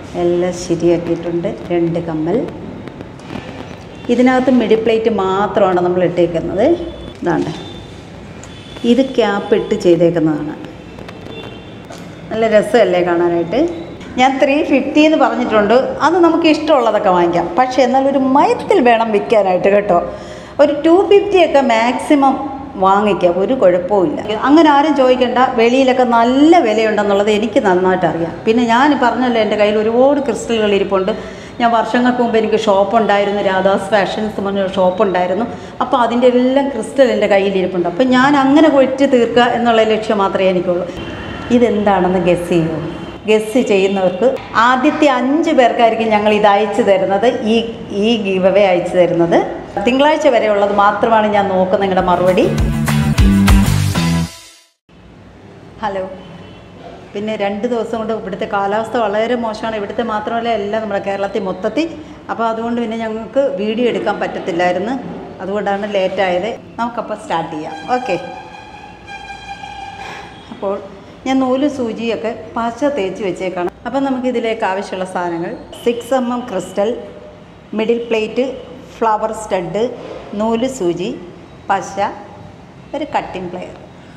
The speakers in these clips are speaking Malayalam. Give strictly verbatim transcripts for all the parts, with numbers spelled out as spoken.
എല്ലാം ശരിയാക്കിയിട്ടുണ്ട്. രണ്ട് കമ്മൽ. ഇതിനകത്ത് മിഡി പ്ലേറ്റ് മാത്രമാണ് നമ്മൾ ഇട്ടേക്കുന്നത്. ഇതാണ്ട് ഇത് ക്യാപ്പ് ഇട്ട് ചെയ്തേക്കുന്നതാണ്. നല്ല രസമല്ലേ കാണാനായിട്ട്. ഞാൻ ത്രീ ഫിഫ്റ്റി എന്ന് പറഞ്ഞിട്ടുണ്ട്. അത് നമുക്ക് ഇഷ്ടമുള്ളതൊക്കെ വാങ്ങിക്കാം. പക്ഷേ എന്നാൽ ഒരു മയത്തിൽ വേണം വിൽക്കാനായിട്ട് കേട്ടോ. ഒരു ടു ഫിഫ്റ്റിയൊക്കെ മാക്സിമം വാങ്ങിക്കാം, ഒരു കുഴപ്പമില്ല. അങ്ങനെ ആരും ചോദിക്കേണ്ട. വെളിയിലൊക്കെ നല്ല വിലയുണ്ടെന്നുള്ളത് എനിക്ക് നന്നായിട്ട് അറിയാം. പിന്നെ ഞാൻ പറഞ്ഞല്ലോ, എൻ്റെ കയ്യിൽ ഒരുപാട് ക്രിസ്റ്റലുകൾ ഇരിപ്പുണ്ട്. ഞാൻ വർഷങ്ങൾക്ക് മുമ്പ് എനിക്ക് ഷോപ്പുണ്ടായിരുന്നു, രാധാസ് ഫാഷൻസ് പറഞ്ഞ ഷോപ്പുണ്ടായിരുന്നു. അപ്പോൾ അതിൻ്റെ എല്ലാം ക്രിസ്റ്റൽ എൻ്റെ കയ്യിലിരിപ്പുണ്ട്. അപ്പോൾ ഞാൻ അങ്ങനെ കൊറ്റി തീർക്കുക എന്നുള്ള ലക്ഷ്യം മാത്രമേ എനിക്കുള്ളൂ. ഇതെന്താണെന്ന് ഗസ് ചെയ്യൂ. ഗസ് ചെയ്യുന്നവർക്ക് ആദ്യത്തെ അഞ്ച് പേർക്കായിരിക്കും ഞങ്ങൾ ഇത് അയച്ചു തരുന്നത്. ഈ ഈ ഗീവ് അവേ അയച്ചു തരുന്നത് തിങ്കളാഴ്ച വരെയുള്ളത് മാത്രമാണ് ഞാൻ നോക്കുന്നത്. നിങ്ങളുടെ മറുപടി. ഹലോ. പിന്നെ രണ്ട് ദിവസം കൊണ്ട് ഇവിടുത്തെ കാലാവസ്ഥ വളരെ മോശമാണ്. ഇവിടുത്തെ മാത്രമല്ല, എല്ലാം നമ്മുടെ കേരളത്തിൽ മൊത്തത്തിൽ. അപ്പോൾ അതുകൊണ്ട് പിന്നെ ഞങ്ങൾക്ക് വീഡിയോ എടുക്കാൻ പറ്റത്തില്ലായിരുന്നു. അതുകൊണ്ടാണ് ലേറ്റായത്. നമുക്കപ്പോൾ സ്റ്റാർട്ട് ചെയ്യാം. ഓക്കെ. അപ്പോൾ ഞാൻ നൂല് സൂചിയൊക്കെ പശ തേച്ച് വെച്ചേക്കാണ്. അപ്പം നമുക്കിതിലേക്ക് ആവശ്യമുള്ള സാധനങ്ങൾ: six M M crystal, middle plate, flower stud, നൂല് സൂചി, പശ, ഒരു കട്ടിംഗ് പ്ലെയർ.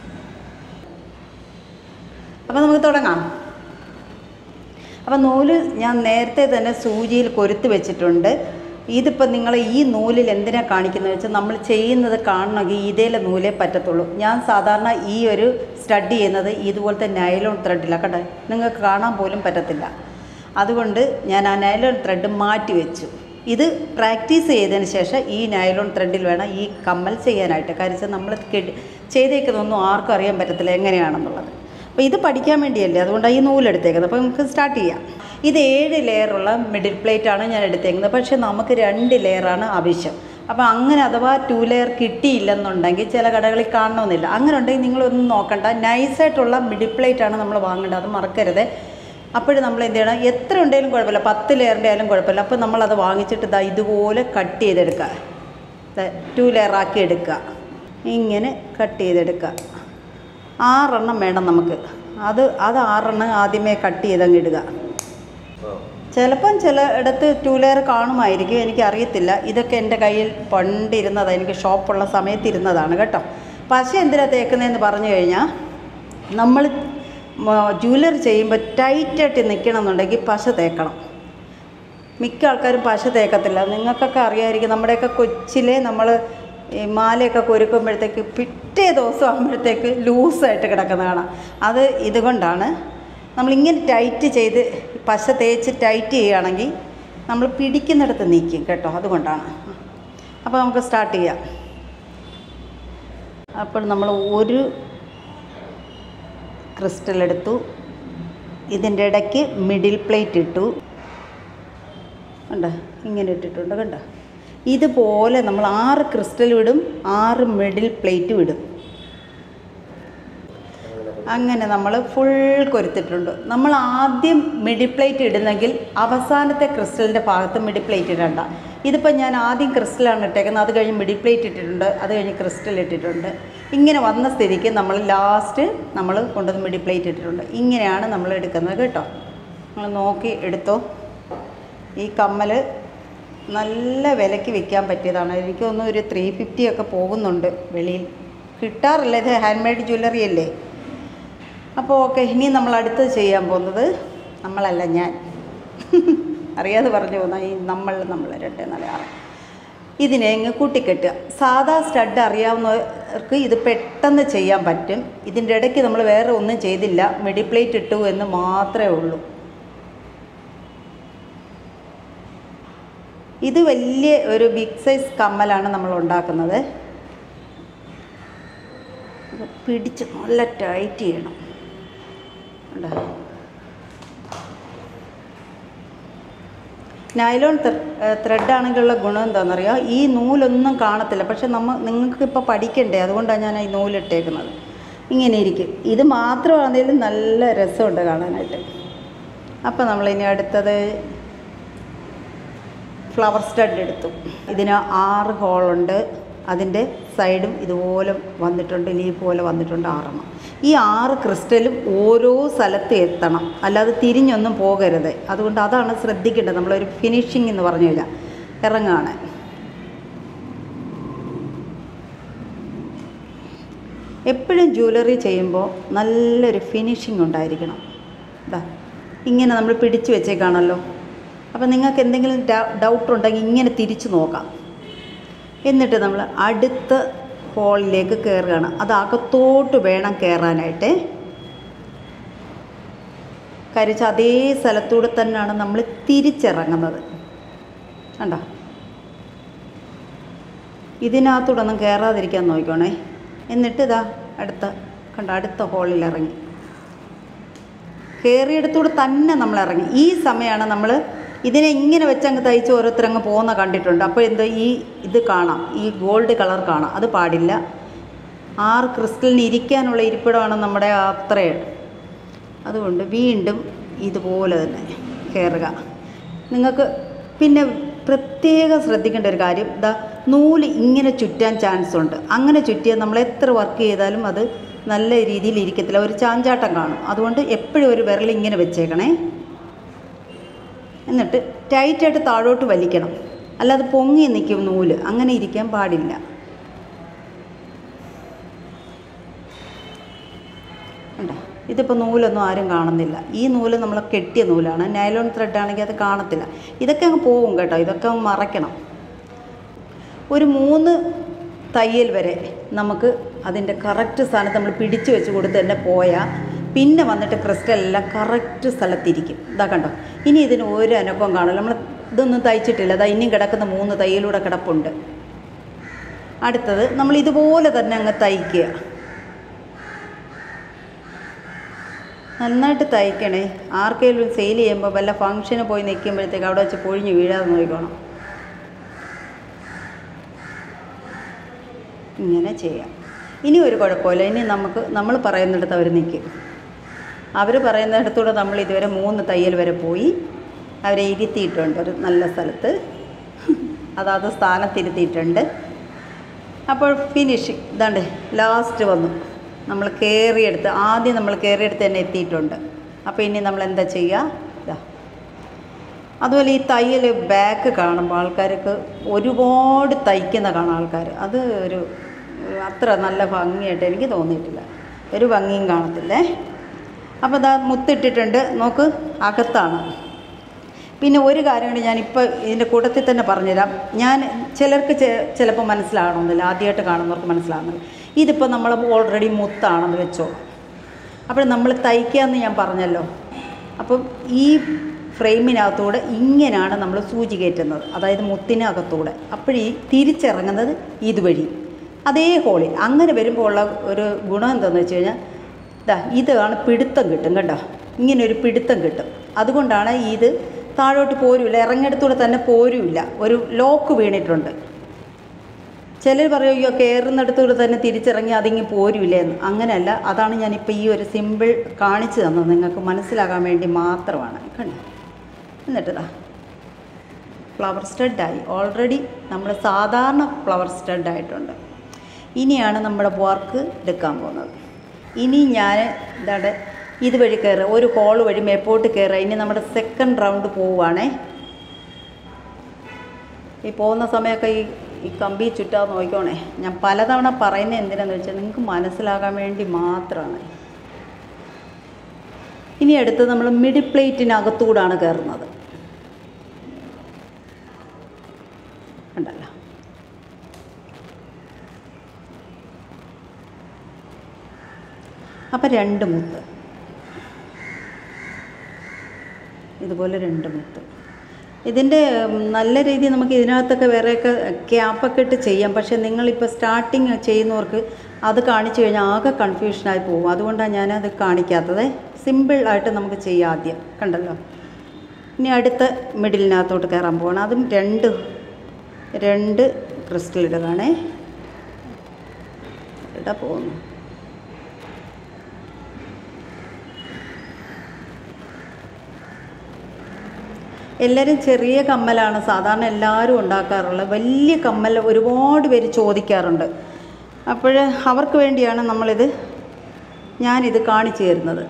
അപ്പോൾ നമുക്ക് തുടങ്ങാം. അപ്പോൾ നൂല് ഞാൻ നേരത്തെ തന്നെ സൂചിയിൽ കൊരുത്ത് വെച്ചിട്ടുണ്ട്. ഇതിപ്പോൾ നിങ്ങൾ ഈ നൂലിൽ എന്തിനാണ് കാണിക്കുന്നത് വെച്ചാൽ, നമ്മൾ ചെയ്യുന്നത് കാണണമെങ്കിൽ ഇതേലെ നൂലേ പറ്റത്തുള്ളൂ. ഞാൻ സാധാരണ ഈ ഒരു സ്റ്റഡ് ചെയ്യുന്നത് ഇതുപോലത്തെ നൈലോൺ ത്രെഡിലാണ്. കണ്ടോ, നിങ്ങൾക്ക് കാണാൻ പോലും പറ്റത്തില്ല. അതുകൊണ്ട് ഞാൻ ആ നൈലോൺ ത്രെഡ് മാറ്റി വെച്ചു. ഇത് പ്രാക്ടീസ് ചെയ്തതിന് ശേഷം ഈ നൈലോൺ ത്രെഡിൽ വേണം ഈ കമ്മൽ ചെയ്യാനായിട്ട്. കാര്യം നമ്മൾ ചെയ്തേക്കുന്നതൊന്നും ആർക്കും അറിയാൻ പറ്റത്തില്ല എങ്ങനെയാണെന്നുള്ളത്. അപ്പോൾ ഇത് പഠിക്കാൻ വേണ്ടിയല്ലേ, അതുകൊണ്ടാണ് ഈ നൂലെടുത്തേക്കുന്നത്. അപ്പോൾ നമുക്ക് സ്റ്റാർട്ട് ചെയ്യാം. ഇത് ഏഴ് ലെയറുള്ള മിഡിൽ പ്ലേറ്റാണ് ഞാൻ എടുത്തേക്കുന്നത്. പക്ഷേ നമുക്ക് രണ്ട് ലെയറാണ് ആവശ്യം. അപ്പോൾ അങ്ങനെ അഥവാ ടു ലെയർ കിട്ടിയില്ലെന്നുണ്ടെങ്കിൽ ചില കടകളിൽ കാണണമെന്നില്ല. അങ്ങനെ ഉണ്ടെങ്കിൽ നിങ്ങളൊന്നും നോക്കണ്ട, നൈസായിട്ടുള്ള മിഡിൽ പ്ലേറ്റാണ് നമ്മൾ വാങ്ങേണ്ടത്. അത് മറക്കരുത്. അപ്പോഴും നമ്മൾ എന്ത് ചെയ്യണം, എത്ര ഉണ്ടെങ്കിലും കുഴപ്പമില്ല, പത്ത് ലെയറിൻ്റെ ആയാലും കുഴപ്പമില്ല. അപ്പോൾ നമ്മളത് വാങ്ങിച്ചിട്ട് ഇതാ ഇതുപോലെ കട്ട് ചെയ്തെടുക്കുക. ടു ലെയറാക്കി എടുക്കുക. ഇങ്ങനെ കട്ട് ചെയ്തെടുക്കുക. ആറെണ്ണം വേണം നമുക്ക്. അത് അത് ആറെണ്ണം ആദ്യമേ കട്ട് ചെയ്തങ്ങ് ഇടുക. ചിലപ്പം ചില ഇടത്ത് ടു ലെയർ കാണുമായിരിക്കും, എനിക്കറിയത്തില്ല. ഇതൊക്കെ എൻ്റെ കയ്യിൽ പണ്ടിരുന്നതാണ്, എനിക്ക് ഷോപ്പുള്ള സമയത്ത് ഇരുന്നതാണ് കേട്ടോ. പശ എന്തിനാണ് തേക്കുന്നതെന്ന് പറഞ്ഞു കഴിഞ്ഞാൽ, നമ്മൾ ജ്വല്ലറി ചെയ്യുമ്പോൾ ടൈറ്റായിട്ട് നിൽക്കണം എന്നുണ്ടെങ്കിൽ പശ തേക്കണം. മിക്ക ആൾക്കാരും പശ തേക്കത്തില്ല. നിങ്ങൾക്കൊക്കെ അറിയാമായിരിക്കും, നമ്മുടെയൊക്കെ കൊച്ചിലെ നമ്മൾ ഈ മാലയൊക്കെ കൊരുക്കുമ്പോഴത്തേക്ക് പിറ്റേ ദിവസം ആകുമ്പോഴത്തേക്ക് ലൂസായിട്ട് കിടക്കുന്ന കാണാം. അത് ഇതുകൊണ്ടാണ്. നമ്മളിങ്ങനെ ടൈറ്റ് ചെയ്ത് പശ തേച്ച് ടൈറ്റ് ചെയ്യുകയാണെങ്കിൽ നമ്മൾ പിടിക്കുന്നിടത്ത് നീക്കും കേട്ടോ. അതുകൊണ്ടാണ്. അപ്പോൾ നമുക്ക് സ്റ്റാർട്ട് ചെയ്യാം. അപ്പോൾ നമ്മൾ ഒരു ക്രിസ്റ്റൽ എടുത്തു. ഇതിൻ്റെ ഇടയ്ക്ക് മിഡിൽ പ്ലേറ്റ് ഇട്ടു. കണ്ടോ, ഇങ്ങനെ ഇട്ടിട്ടുണ്ട്. കണ്ടോ, ഇതുപോലെ നമ്മൾ ആറ് ക്രിസ്റ്റൽ ഇടും, ആറ് മിഡിൽ പ്ലേറ്റും ഇടും. അങ്ങനെ നമ്മൾ ഫുൾ കൊരുത്തിട്ടുണ്ട്. നമ്മൾ ആദ്യം മിഡിൽ പ്ലേറ്റ് ഇടുന്നെങ്കിൽ അവസാനത്തെ ക്രിസ്റ്റലിൻ്റെ ഭാഗത്ത് മിഡിൽ പ്ലേറ്റ് ഇടണ്ട. ഇതിപ്പോൾ ഞാൻ ആദ്യം ക്രിസ്റ്റലാണ് ഇട്ടേക്കുന്നത്, അത് കഴിഞ്ഞ് മിഡിൽ പ്ലേറ്റ് ഇട്ടിട്ടുണ്ട്, അത് കഴിഞ്ഞ് ക്രിസ്റ്റൽ ഇട്ടിട്ടുണ്ട്. ഇങ്ങനെ വന്ന സ്ഥിതിക്ക് നമ്മൾ ലാസ്റ്റ് നമ്മൾ കൊണ്ടുവന്ന് മിഡിൽ പ്ലേറ്റ് ഇട്ടിട്ടുണ്ട്. ഇങ്ങനെയാണ് നമ്മൾ എടുക്കുന്നത് കേട്ടോ. നമ്മൾ നോക്കി എടുത്തോ. ഈ കമ്മൽ നല്ല വിലയ്ക്ക് വിൽക്കാൻ പറ്റിയതാണ്. എനിക്ക് തോന്നുന്നു ഒരു ത്രീ ഫിഫ്റ്റി ഒക്കെ പോകുന്നുണ്ട് വെളിയിൽ. കിട്ടാറില്ല, ഇത് ഹാൻഡ് മെയ്ഡ് ജ്വല്ലറി അല്ലേ. അപ്പോൾ ഓക്കെ, ഇനി നമ്മൾ അടുത്തത് ചെയ്യാൻ പോകുന്നത്, നമ്മളല്ല ഞാൻ അറിയാതെ പറഞ്ഞു പോകുന്ന ഈ നമ്മൾ നമ്മൾ രണ്ട് നാല് ആറ് ഇതിനെ അങ്ങ് കൂട്ടിക്കെട്ടുക. സാധാ സ്റ്റഡ് അറിയാവുന്നവർക്ക് ഇത് പെട്ടെന്ന് ചെയ്യാൻ പറ്റും. ഇതിൻ്റെ ഇടയ്ക്ക് നമ്മൾ വേറെ ഒന്നും ചെയ്തില്ല, മിഡിൽ പ്ലേറ്റ് ഇട്ടു എന്ന് മാത്രമേ ഉള്ളൂ. ഇത് വലിയ ഒരു ബിഗ് സൈസ് കമ്മലാണ് നമ്മൾ ഉണ്ടാക്കുന്നത്. പിടിച്ച് നല്ല ടൈറ്റ് ചെയ്യണം. നൈലോൺ ത്രെഡാണെങ്കിലുള്ള ഗുണം എന്താണെന്നറിയാം, ഈ നൂലൊന്നും കാണത്തില്ല. പക്ഷെ നമ്മൾ നിങ്ങൾക്കിപ്പോൾ പഠിക്കണ്ടേ, അതുകൊണ്ടാണ് ഞാൻ ഈ നൂലിട്ടേക്കുന്നത്. ഇങ്ങനെ ഇരിക്കും. ഇത് മാത്രമാണെങ്കിലും നല്ല രസമുണ്ട് കാണാനായിട്ട്. അപ്പോൾ നമ്മളിനി അടുത്തത് ഫ്ലവർ സ്റ്റഡ് എടുത്തു. ഇതിന് ആറ് ഹോളുണ്ട്. അതിൻ്റെ സൈഡും ഇതുപോലെ വന്നിട്ടുണ്ട്, ലീഫ് പോലെ വന്നിട്ടുണ്ട് ആറെണ്ണം. ഈ ആറ് ക്രിസ്റ്റലും ഓരോ സ്ഥലത്ത് എത്തണം, അല്ലാതെ തിരിഞ്ഞൊന്നും പോകരുത്. അതുകൊണ്ട് അതാണ് ശ്രദ്ധിക്കേണ്ടത്. നമ്മളൊരു ഫിനിഷിംഗ് എന്ന് പറഞ്ഞു കഴിഞ്ഞാൽ ഇറങ്ങാണ്. എപ്പോഴും ജ്വല്ലറി ചെയ്യുമ്പോൾ നല്ലൊരു ഫിനിഷിംഗ് ഉണ്ടായിരിക്കണം. ഇതാ ഇങ്ങനെ നമ്മൾ പിടിച്ചു വെച്ചേക്കാണല്ലോ. അപ്പം നിങ്ങൾക്ക് എന്തെങ്കിലും ഡൗട്ട് ഉണ്ടെങ്കിൽ ഇങ്ങനെ തിരിച്ചു നോക്കാം. എന്നിട്ട് നമ്മൾ അടുത്ത ഹോളിലേക്ക് കയറുകയാണ്. അത് അകത്തോട്ട് വേണം കയറാനായിട്ട്. കരിച്ച അതേ സ്ഥലത്തൂടെ തന്നെയാണ് നമ്മൾ തിരിച്ചിറങ്ങുന്നത്. കണ്ടോ? ഇതിനകത്തൂടെ ഒന്നും കയറാതിരിക്കാൻ നോക്കണേ. എന്നിട്ട് ഇതാ അടുത്ത കണ്ട അടുത്ത ഹോളിൽ ഇറങ്ങി, കയറിയെടുത്തൂടെ തന്നെ നമ്മൾ ഇറങ്ങി. ഈ സമയമാണ് നമ്മൾ ഇതിനെ ഇങ്ങനെ വെച്ചങ്ങ് തയ്ച്ച് ഓരോരുത്തരങ്ങ് പോകുന്ന കണ്ടിട്ടുണ്ട്. അപ്പോൾ എന്തോ ഈ ഇത് കാണാം, ഈ ഗോൾഡ് കളർ കാണാം. അത് പാടില്ല. ആറ് ക്രിസ്റ്റലിന് ഇരിക്കാനുള്ള ഇരിപ്പിടമാണ് നമ്മുടെ അത്രയും. അതുകൊണ്ട് വീണ്ടും ഇതുപോലെ തന്നെ കയറുക. നിങ്ങൾക്ക് പിന്നെ പ്രത്യേകം ശ്രദ്ധിക്കേണ്ട ഒരു കാര്യം, ഇതാ നൂല് ഇങ്ങനെ ചുറ്റാൻ ചാൻസ് ഉണ്ട്. അങ്ങനെ ചുറ്റിയാൽ നമ്മൾ എത്ര വർക്ക് ചെയ്താലും അത് നല്ല രീതിയിൽ ഇരിക്കത്തില്ല, ഒരു ചാഞ്ചാട്ടം കാണും. അതുകൊണ്ട് എപ്പോഴും ഒരു വിരൽ ഇങ്ങനെ വെച്ചേക്കണേ. എന്നിട്ട് ടൈറ്റായിട്ട് താഴോട്ട് വലിക്കണം, അല്ലാതെ പൊങ്ങി നിൽക്കും നൂല്. അങ്ങനെ ഇരിക്കാൻ പാടില്ല. കണ്ടോ? ഇതിപ്പോൾ നൂലൊന്നും ആരും കാണുന്നില്ല. ഈ നൂല് നമ്മൾ കെട്ടിയ നൂലാണ്. നൈലോൺ ത്രെഡ് ആണെങ്കിൽ അത് കാണത്തില്ല. ഇതൊക്കെ അങ്ങ് പോവും കേട്ടോ. ഇതൊക്കെ അങ്ങ് മറയ്ക്കണം. ഒരു മൂന്ന് തയ്യൽ വരെ നമുക്ക് അതിൻ്റെ കറക്റ്റ് സ്ഥാനത്ത് നമ്മൾ പിടിച്ചു വെച്ച് കൊടുത്ത് തന്നെ പോയാൽ പിന്നെ വന്നിട്ട് ക്രിസ്റ്റലെല്ലാം കറക്റ്റ് സ്ഥലത്തിരിക്കും. ഇതാ കണ്ടോ? ഇനി ഇതിന് ഒരു അനക്കവും കാണില്ല. നമ്മൾ ഇതൊന്നും തയ്ച്ചിട്ടില്ല. അതാ ഇനിയും കിടക്കുന്ന മൂന്ന് തയ്യലൂടെ കിടപ്പുണ്ട്. അടുത്തത് നമ്മൾ ഇതുപോലെ തന്നെ അങ്ങ് തയ്ക്കുക. നന്നായിട്ട് തയ്ക്കണേ. ആർക്കെങ്കിലും സെയിൽ ചെയ്യുമ്പോൾ വല്ല ഫംഗ്ഷന് പോയി നിൽക്കുമ്പോഴത്തേക്ക് അവിടെ വെച്ച് പൊഴിഞ്ഞ് വീഴാതെ നോക്കണം. ഇങ്ങനെ ചെയ്യാം. ഇനി ഒരു കുഴപ്പമില്ല. ഇനി നമുക്ക് നമ്മൾ പറയുന്നിടത്ത് അവർ നിൽക്കും. അവർ പറയുന്നിടത്തൂടെ നമ്മൾ ഇതുവരെ മൂന്ന് തയ്യൽ വരെ പോയി അവരെ ഇരുത്തിയിട്ടുണ്ട് ഒരു നല്ല സ്ഥലത്ത്. അതാത് സ്ഥാനത്തിരുത്തിയിട്ടുണ്ട്. അപ്പോൾ ഫിനിഷ് ഇതാണ്ട് ലാസ്റ്റ് വന്നു. നമ്മൾ കയറിയെടുത്ത് ആദ്യം നമ്മൾ കയറിയെടുത്ത് തന്നെ എത്തിയിട്ടുണ്ട്. അപ്പോൾ ഇനി നമ്മൾ എന്താ ചെയ്യുക? ഇതാ അതുപോലെ ഈ തയ്യൽ ബാക്ക് കാണുമ്പോൾ ആൾക്കാർക്ക് ഒരുപാട് തയ്ക്കുന്ന കാണാം ആൾക്കാർ. അത് ഒരു അത്ര നല്ല ഭംഗിയായിട്ട് എനിക്ക് തോന്നിയിട്ടില്ല. ഒരു ഭംഗിയും കാണത്തില്ലേ. അപ്പോൾ ഇതാ മുത്തിട്ടിട്ടുണ്ട്. നോക്ക്, അകത്താണ്. പിന്നെ ഒരു കാര്യം കൂടി ഞാനിപ്പോൾ ഇതിൻ്റെ കൂട്ടത്തിൽ തന്നെ പറഞ്ഞുതരാം. ഞാൻ ചിലർക്ക് ചിലപ്പോൾ മനസ്സിലാകണമെന്നില്ല, ആദ്യമായിട്ട് കാണുന്നവർക്ക് മനസ്സിലാകുന്നില്ല. ഇതിപ്പോൾ നമ്മൾ ഓൾറെഡി മുത്താണെന്ന് വെച്ചോ. അപ്പോൾ നമ്മൾ തയ്ക്കാമെന്ന് ഞാൻ പറഞ്ഞല്ലോ. അപ്പം ഈ ഫ്രെയിമിനകത്തൂടെ ഇങ്ങനെയാണ് നമ്മൾ സൂചി കയറ്റുന്നത്, അതായത് മുത്തിനകത്തൂടെ. അപ്പോഴീ തിരിച്ചിറങ്ങുന്നത് ഇതുവഴി അതേ ഹോളിൽ. അങ്ങനെ വരുമ്പോൾ ഉള്ള ഒരു ഗുണം എന്താണെന്ന് വെച്ച് കഴിഞ്ഞാൽ ഇതാ ഇതാണ് പിടുത്തം കിട്ടും കേട്ടോ. ഇങ്ങനെ ഒരു പിടുത്തം കിട്ടും. അതുകൊണ്ടാണ് ഇത് താഴോട്ട് പോരുമില്ല, ഇറങ്ങിയെടുത്തൂടെ തന്നെ പോരുമില്ല. ഒരു ലോക്ക് വീണിട്ടുണ്ട്. ചിലർ പറയും അയ്യോ കയറുന്നിടത്തൂടെ തന്നെ തിരിച്ചിറങ്ങി അതിങ്ങി പോരുമില്ല എന്ന്. അങ്ങനെയല്ല. അതാണ് ഞാനിപ്പോൾ ഈ ഒരു സിമ്പിൾ കാണിച്ചു തന്നത് നിങ്ങൾക്ക് മനസ്സിലാകാൻ വേണ്ടി മാത്രമാണ്. കണ്ടോ? എന്നിട്ടതാ ഫ്ലവർ സ്റ്റഡായി. ഓൾറെഡി നമ്മൾ സാധാരണ ഫ്ലവർ സ്റ്റഡായിട്ടുണ്ട്. ഇനിയാണ് നമ്മുടെ വർക്ക് എടുക്കാൻ പോകുന്നത്. ഇനി ഞാൻ ഇതാടെ ഇതുവഴി കയറുക, ഒരു ഹോൾ വഴി മേപ്പോട്ട് കയറുക. ഇനി നമ്മുടെ സെക്കൻഡ് റൗണ്ട് പോവുകയാണേ. ഈ പോകുന്ന സമയമൊക്കെ ഈ ഈ കമ്പി ചുറ്റാതെ നോക്കിക്കോണേ. ഞാൻ പലതവണ പറയുന്നത് എന്തിനാന്ന് വെച്ചാൽ നിങ്ങൾക്ക് മനസ്സിലാകാൻ വേണ്ടി മാത്രമാണ്. ഇനി അടുത്ത് നമ്മൾ മിഡിൽ പ്ലേറ്റിനകത്തൂടാണ് കയറുന്നത്. കണ്ടല്ലോ? അപ്പം രണ്ട് മുത്ത് ഇതുപോലെ രണ്ട് മുത്ത്. ഇതിൻ്റെ നല്ല രീതിയിൽ നമുക്ക് ഇതിനകത്തൊക്കെ വേറെയൊക്കെ ക്യാപ്പൊക്കെ ഇട്ട് ചെയ്യാം. പക്ഷേ നിങ്ങളിപ്പോൾ സ്റ്റാർട്ടിങ് ചെയ്യുന്നവർക്ക് അത് കാണിച്ചു കഴിഞ്ഞാൽ ആകെ കൺഫ്യൂഷനായി പോകും. അതുകൊണ്ടാണ് ഞാനത് കാണിക്കാത്തത്. സിമ്പിളായിട്ട് നമുക്ക് ചെയ്യാം ആദ്യം. കണ്ടല്ലോ? ഇനി അടുത്ത മിഡിലിനകത്തോട്ട് കയറാൻ പോകണം. അതും രണ്ട് രണ്ട് ക്രിസ്റ്റൽ ഇടുകയാണേ. ഇടാൻ പോകുന്നു. എല്ലാവരും ചെറിയ കമ്മലാണ് സാധാരണ എല്ലാവരും ഉണ്ടാക്കാറുള്ളത്. വലിയ കമ്മൽ ഒരുപാട് പേര് ചോദിക്കാറുണ്ട്. അപ്പോൾ അവർക്ക് വേണ്ടിയാണ് നമ്മളിത് ഞാനിത് കാണിച്ചു തരുന്നത്.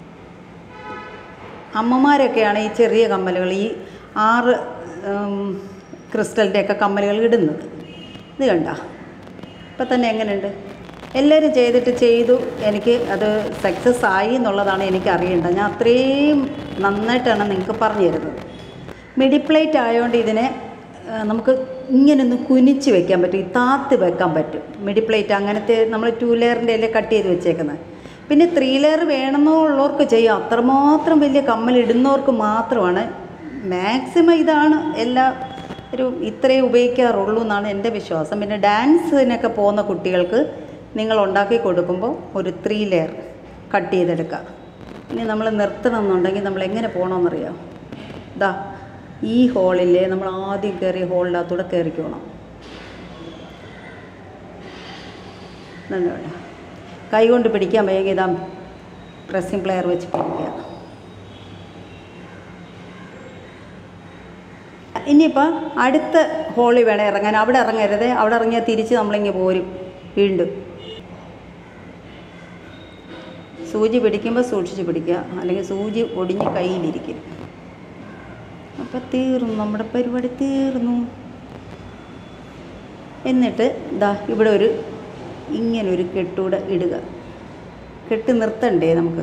അമ്മമാരൊക്കെയാണ് ഈ ചെറിയ കമ്മലുകൾ, ഈ ആറ് ക്രിസ്റ്റലിൻ്റെയൊക്കെ കമ്മലുകൾ ഇടുന്നത്. ഇത് കണ്ട ഇപ്പം തന്നെ എങ്ങനെയുണ്ട്? എല്ലാവരും ചെയ്തിട്ട് ചെയ്തു, എനിക്ക് അത് സക്സസ് ആയി എന്നുള്ളതാണ് എനിക്ക് അറിയേണ്ടത്. ഞാൻ അത്രയും നന്നായിട്ടാണ് നിങ്ങൾക്ക് പറഞ്ഞു തരുന്നത്. മിഡി പ്ലേറ്റ് ആയതുകൊണ്ട് ഇതിനെ നമുക്ക് ഇങ്ങനെ ഒന്ന് കുനിച്ച് വെക്കാൻ പറ്റും, ഈ താത്ത് വെക്കാൻ പറ്റും. മിഡി പ്ലേറ്റ് അങ്ങനത്തെ നമ്മൾ ടു ലെയറിൻ്റെ അല്ലേ കട്ട് ചെയ്ത് വെച്ചേക്കുന്നത്. പിന്നെ ത്രീ ലെയർ വേണമെന്നുള്ളവർക്ക് ചെയ്യാം. അത്രമാത്രം വലിയ കമ്മലിടുന്നവർക്ക് മാത്രമാണ് മാക്സിമം ഇതാണ് എല്ലാ ഒരു ഇത്രയും ഉപയോഗിക്കാറുള്ളൂ എന്നാണ് എൻ്റെ വിശ്വാസം. പിന്നെ ഡാൻസിനൊക്കെ പോകുന്ന കുട്ടികൾക്ക് നിങ്ങൾ ഉണ്ടാക്കി കൊടുക്കുമ്പോൾ ഒരു ത്രീ ലെയർ കട്ട് ചെയ്തെടുക്കുക. ഇനി നമ്മൾ നിർത്തണമെന്നുണ്ടെങ്കിൽ നമ്മൾ എങ്ങനെ പോകണമെന്നറിയാം? ഇതാ ഈ ഹോളിലെ നമ്മൾ ആദ്യം കയറിയ ഹോളിനകത്തൂടെ കയറിക്കോണം. നല്ല കൈ കൊണ്ട് പിടിക്കാൻ വയ്യെങ്കിൽ ഇതാ പ്രസ്സിങ് പ്ലെയർ വെച്ച് പിടിക്കുക. ഇനിയിപ്പോൾ അടുത്ത ഹോളിൽ വേണം ഇറങ്ങാൻ. അവിടെ ഇറങ്ങരുത്, അവിടെ ഇറങ്ങിയാൽ തിരിച്ച് നമ്മളിങ്ങനെ പോരും വീണ്ടും. സൂചി പിടിക്കുമ്പോൾ സൂക്ഷിച്ച് പിടിക്കുക, അല്ലെങ്കിൽ സൂചി ഒടിഞ്ഞ് കയ്യിലിരിക്കും. അപ്പം തീർന്നു, നമ്മുടെ പരിപാടി തീർന്നു. എന്നിട്ട് ഇതാ ഇവിടെ ഒരു ഇങ്ങനൊരു കെട്ടൂടെ ഇടുക. കെട്ട് നിർത്തണ്ടേ നമുക്ക്?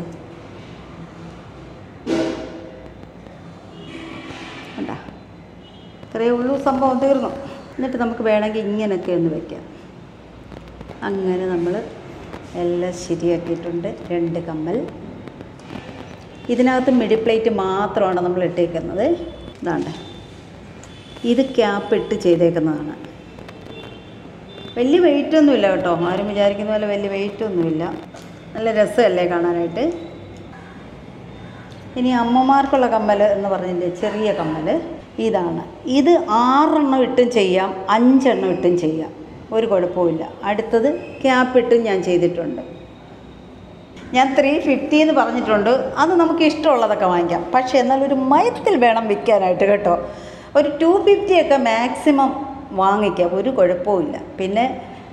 കണ്ടാ ഇത്രയേ ഉള്ളൂ, സംഭവം തീർന്നു. എന്നിട്ട് നമുക്ക് വേണമെങ്കിൽ ഇങ്ങനെയൊക്കെ ഒന്ന് വയ്ക്കാം. അങ്ങനെ നമ്മൾ എല്ലാം ശരിയാക്കിയിട്ടുണ്ട്. രണ്ട് കമ്മൽ ഇതിനകത്ത് മിഡി പ്ലേറ്റ് മാത്രമാണ് നമ്മൾ ഇട്ടേക്കുന്നത്. ഇതാണ്ട് ഇത് ക്യാപ്പ് ഇട്ട് ചെയ്തേക്കുന്നതാണ്. വലിയ വെയിറ്റൊന്നുമില്ല കേട്ടോ, ആരും വിചാരിക്കുന്ന പോലെ വലിയ വെയിറ്റൊന്നുമില്ല. നല്ല രസമല്ലേ കാണാനായിട്ട്. ഇനി അമ്മമാർക്കുള്ള കമ്മൽ എന്ന് പറഞ്ഞില്ലേ, ചെറിയ കമ്മൽ ഇതാണ്. ഇത് ആറെണ്ണം ഇട്ടും ചെയ്യാം, അഞ്ചെണ്ണം ഇട്ടും ചെയ്യാം, ഒരു കുഴപ്പമില്ല. അടുത്തത് ക്യാപ്പ് ഇട്ടും ഞാൻ ചെയ്തിട്ടുണ്ട്. ഞാൻ ത്രീ ഫിഫ്റ്റി എന്ന് പറഞ്ഞിട്ടുണ്ട്. അത് നമുക്ക് ഇഷ്ടമുള്ളതൊക്കെ വാങ്ങിക്കാം. പക്ഷേ എന്നാൽ ഒരു മയത്തിൽ വേണം വിൽക്കാനായിട്ട് കേട്ടോ. ഒരു ടു ഫിഫ്റ്റിയൊക്കെ മാക്സിമം വാങ്ങിക്കാം, ഒരു കുഴപ്പമില്ല. പിന്നെ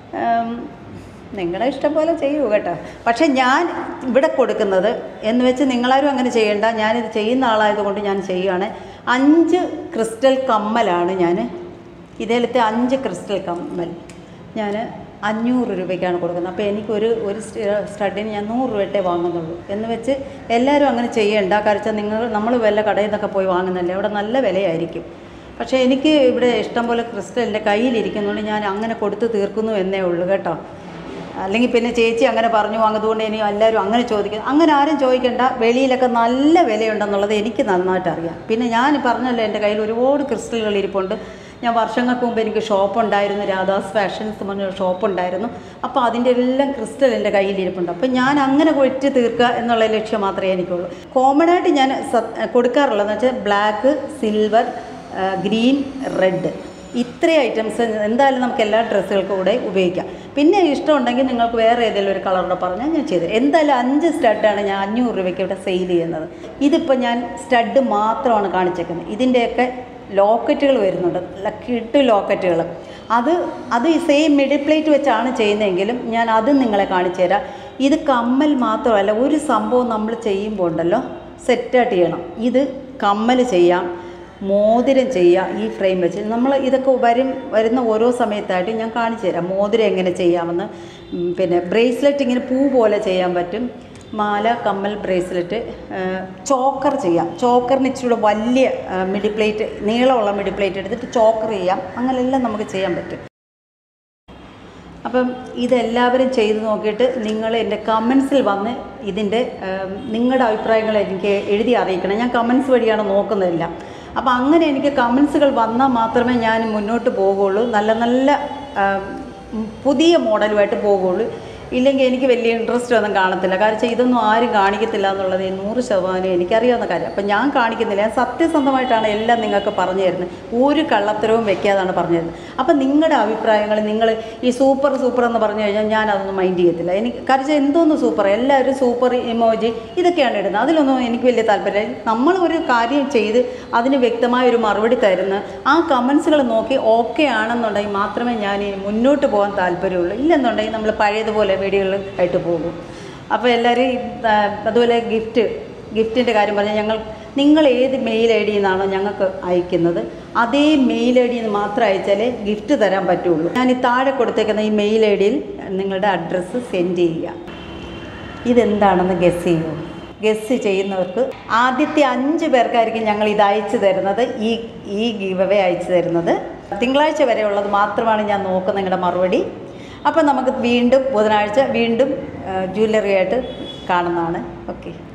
നിങ്ങളുടെ ഇഷ്ടം പോലെ ചെയ്യൂ കേട്ടോ. പക്ഷേ ഞാൻ ഇവിടെ കൊടുക്കുന്നത് എന്ന് വെച്ച് നിങ്ങളാരും അങ്ങനെ ചെയ്യേണ്ട. ഞാനിത് ചെയ്യുന്ന ആളായതുകൊണ്ട് ഞാൻ ചെയ്യുകയാണ്. അഞ്ച് ക്രിസ്റ്റൽ കമ്മലാണ് ഞാൻ, ഇതേലത്തെ അഞ്ച് ക്രിസ്റ്റൽ കമ്മൽ ഞാൻ അഞ്ഞൂറ് രൂപയ്ക്കാണ് കൊടുക്കുന്നത്. അപ്പോൾ എനിക്കൊരു ഒരു സ്റ്റഡിന് ഞാൻ നൂറ് രൂപയിട്ടേ വാങ്ങുന്നുള്ളൂ. എന്ന് വെച്ച് എല്ലാവരും അങ്ങനെ ചെയ്യേണ്ട. കാരണം നിങ്ങൾ നമ്മൾ വല്ല കടയിൽ നിന്നൊക്കെ പോയി വാങ്ങുന്നല്ലേ, അവിടെ നല്ല വിലയായിരിക്കും. പക്ഷേ എനിക്ക് ഇവിടെ ഇഷ്ടം പോലെ ക്രിസ്റ്റൽ എൻ്റെ കയ്യിലിരിക്കുന്നുണ്ട്, ഞാൻ അങ്ങനെ കൊടുത്ത് തീർക്കുന്നു എന്നേ ഉള്ളൂ കേട്ടോ. അല്ലെങ്കിൽ പിന്നെ ചേച്ചി അങ്ങനെ പറഞ്ഞു വാങ്ങുന്നതുകൊണ്ട് ഇനി എല്ലാവരും അങ്ങനെ ചോദിക്കും. അങ്ങനെ ആരും ചോദിക്കേണ്ട. വെളിയിലൊക്കെ നല്ല വിലയുണ്ടെന്നുള്ളത് എനിക്ക് നന്നായിട്ട് അറിയാം. പിന്നെ ഞാൻ പറഞ്ഞല്ലോ, എൻ്റെ കയ്യിൽ ഒരുപാട് ക്രിസ്റ്റലുകൾ ഇരിപ്പുണ്ട്. ഞാൻ വർഷങ്ങൾക്ക് മുമ്പ് എനിക്ക് ഷോപ്പുണ്ടായിരുന്നു, രാധാസ് ഫാഷൻസ് പറഞ്ഞൊരു ഷോപ്പുണ്ടായിരുന്നു. അപ്പോൾ അതിൻ്റെ എല്ലാം ക്രിസ്റ്റൽ എൻ്റെ കയ്യിലിരിപ്പുണ്ട്. അപ്പോൾ ഞാൻ അങ്ങനെ കൊറ്റി തീർക്കുക എന്നുള്ള ലക്ഷ്യം മാത്രമേ എനിക്കുള്ളൂ. കോമണായിട്ട് ഞാൻ കൊടുക്കാറുള്ളതെന്ന് വെച്ചാൽ ബ്ലാക്ക്, സിൽവർ, ഗ്രീൻ, റെഡ്, ഇത്രയും ഐറ്റംസ് എന്തായാലും നമുക്ക് എല്ലാ ഡ്രസ്സുകൾക്കും കൂടെ ഉപയോഗിക്കാം. പിന്നെ ഇഷ്ടമുണ്ടെങ്കിൽ നിങ്ങൾക്ക് വേറെ ഏതെങ്കിലും ഒരു കളറിൻ്റെ പറഞ്ഞാൽ ഞാൻ ചെയ്തത്. എന്തായാലും അഞ്ച് സ്റ്റഡാണ് ഞാൻ അഞ്ഞൂറ് രൂപയ്ക്ക് ഇവിടെ സെയിൽ ചെയ്യുന്നത്. ഇതിപ്പോൾ ഞാൻ സ്റ്റഡ് മാത്രമാണ് കാണിച്ചേക്കുന്നത്. ഇതിൻ്റെയൊക്കെ ലോക്കറ്റുകൾ വരുന്നുണ്ട്, കിട്ട് ലോക്കറ്റുകൾ. അത് അത് സെയിം മിഡിൽ പ്ലേറ്റ് വെച്ചാണ് ചെയ്യുന്നതെങ്കിലും ഞാൻ അതും നിങ്ങളെ കാണിച്ചു തരാം. ഇത് കമ്മൽ മാത്രമല്ല, ഒരു സംഭവം നമ്മൾ ചെയ്യുമ്പോൾ ഉണ്ടല്ലോ സെറ്റായിട്ട് ചെയ്യണം. ഇത് കമ്മൽ ചെയ്യാം, മോതിരം ചെയ്യാം. ഈ ഫ്രെയിം വെച്ച് നമ്മൾ ഇതൊക്കെ വരും വരുന്ന ഓരോ സമയത്തായിട്ട് ഞാൻ കാണിച്ചു തരാം മോതിരം എങ്ങനെ ചെയ്യാമെന്ന്. പിന്നെ ബ്രേസ്ലെറ്റ് ഇങ്ങനെ പൂ പോലെ ചെയ്യാൻ പറ്റും. മാല, കമ്മൽ, ബ്രേസ്ലെറ്റ്, ചോക്കർ ചെയ്യാം. ചോക്കറിന് ഇച്ചിരി വലിയ മിഡി പ്ലേറ്റ്, നീളമുള്ള മിഡി പ്ലേറ്റ് എടുത്തിട്ട് ചോക്കർ ചെയ്യാം. അങ്ങനെയെല്ലാം നമുക്ക് ചെയ്യാൻ പറ്റും. അപ്പം ഇതെല്ലാവരും ചെയ്ത് നോക്കിയിട്ട് നിങ്ങൾ എൻ്റെ കമൻസിൽ വന്ന് ഇതിൻ്റെ നിങ്ങളുടെ അഭിപ്രായങ്ങൾ എനിക്ക് എഴുതി അറിയിക്കണം. ഞാൻ കമൻസ് വഴിയാണ് നോക്കുന്നതല്ല. അപ്പോൾ അങ്ങനെ എനിക്ക് കമൻസുകൾ വന്നാൽ മാത്രമേ ഞാൻ മുന്നോട്ട് പോകുള്ളൂ, നല്ല നല്ല പുതിയ മോഡലുമായിട്ട് പോകുള്ളൂ. ഇല്ലെങ്കിൽ എനിക്ക് വലിയ ഇൻട്രസ്റ്റ് ഒന്നും കാണത്തില്ല. കാരണം ഇതൊന്നും ആരും കാണിക്കത്തില്ല എന്നുള്ളത് നൂറ് ശതമാനം എനിക്കറിയാവുന്ന കാര്യം. അപ്പം ഞാൻ കാണിക്കുന്നില്ല, ഞാൻ സത്യസന്ധമായിട്ടാണ് എല്ലാം നിങ്ങൾക്ക് പറഞ്ഞു തരുന്നത്. ഒരു കള്ളത്തരവും വെക്കാതാണ് പറഞ്ഞു തരുന്നത്. അപ്പം നിങ്ങളുടെ അഭിപ്രായങ്ങൾ നിങ്ങൾ ഈ സൂപ്പർ സൂപ്പർ എന്ന് പറഞ്ഞു കഴിഞ്ഞാൽ ഞാൻ അതൊന്നും മൈൻഡ് ചെയ്യത്തില്ല. എനിക്ക് കാരണം എന്തോന്ന് സൂപ്പർ, എല്ലാവരും സൂപ്പർ ഇമോജി ഇതൊക്കെയാണ് ഇടുന്നത്. അതിലൊന്നും എനിക്ക് വലിയ താല്പര്യമില്ല. നമ്മൾ ഒരു കാര്യം ചെയ്ത് അതിന് വ്യക്തമായ ഒരു മറുപടി തരുന്ന ആ കമൻസുകൾ നോക്കി ഓക്കെ ആണെന്നുണ്ടെങ്കിൽ മാത്രമേ ഞാൻ മുന്നോട്ട് പോകാൻ താല്പര്യമുള്ളൂ. ഇല്ലെന്നുണ്ടെങ്കിൽ നമ്മൾ പഴയതുപോലെ വീഡിയോകൾ ആയിട്ട് പോകും. അപ്പോൾ എല്ലാവരും അതുപോലെ ഗിഫ്റ്റ് ഗിഫ്റ്റിൻ്റെ കാര്യം പറഞ്ഞാൽ ഞങ്ങൾ നിങ്ങൾ ഏത് മെയിൽ ഐ ഡിയിൽ നിന്നാണോ ഞങ്ങൾക്ക് അയക്കുന്നത് അതേ മെയിൽ ഐ ഡിയിൽ നിന്ന് മാത്രം അയച്ചാലേ ഗിഫ്റ്റ് തരാൻ പറ്റുള്ളൂ. ഞാൻ ഈ താഴെ കൊടുത്തേക്കുന്ന ഈ മെയിൽ ഐ ഡിയിൽ നിങ്ങളുടെ അഡ്രസ്സ് സെൻഡ് ചെയ്യുക. ഇതെന്താണെന്ന് ഗസ് ചെയ്യൂ. ഗസ് ചെയ്യുന്നവർക്ക് ആദ്യത്തെ അഞ്ച് പേർക്കായിരിക്കും ഞങ്ങൾ ഇത് അയച്ചു തരുന്നത്, ഈ ഈ ഗിവ് അവേ അയച്ചു തരുന്നത്. തിങ്കളാഴ്ച വരെ ഉള്ളത് മാത്രമാണ് ഞാൻ നോക്കുന്ന നിങ്ങളുടെ മറുപടി. അപ്പം നമുക്ക് വീണ്ടും ബുധനാഴ്ച വീണ്ടും ജ്വല്ലറി ആയിട്ട് കാണുന്നതാണ്. ഓക്കെ.